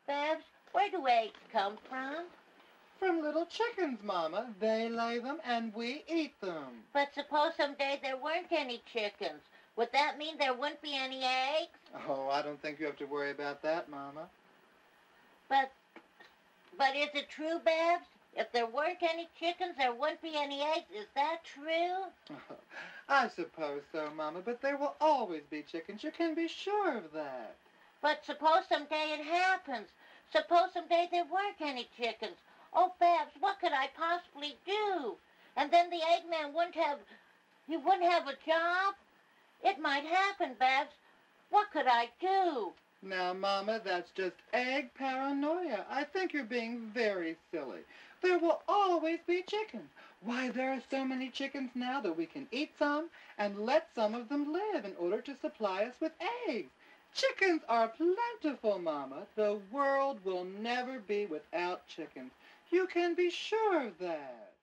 Babs, where do eggs come from? From little chickens, Mama. They lay them and we eat them. But suppose someday there weren't any chickens. Would that mean there wouldn't be any eggs? Oh, I don't think you have to worry about that, Mama. But is it true, Babs? If there weren't any chickens, there wouldn't be any eggs. Is that true? I suppose so, Mama, but there will always be chickens. You can be sure of that. But suppose someday it happens. Suppose someday there weren't any chickens. Oh, Babs, what could I possibly do? And then the Eggman wouldn't have a job? It might happen, Babs. What could I do? Now, Mama, that's just egg paranoia. I think you're being very silly. There will always be chickens. Why, there are so many chickens now that we can eat some and let some of them live in order to supply us with eggs. Chickens are plentiful, Mama. The world will never be without chickens. You can be sure of that.